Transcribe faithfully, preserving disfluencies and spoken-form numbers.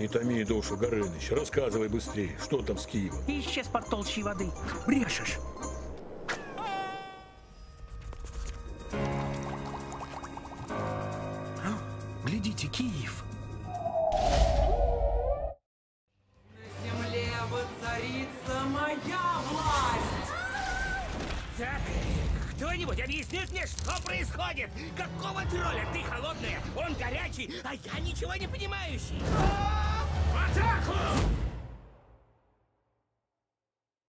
Не томи душу, Горыныч, рассказывай быстрее, что там с Киевом? Исчез под толщей воды. Брешешь. А? Глядите, Киев. На земле воцарится моя власть! Так, кто-нибудь объяснит мне, что происходит? Какого тролля? Ты холодная, он горячий, а я ничего не понимающий. В атаку!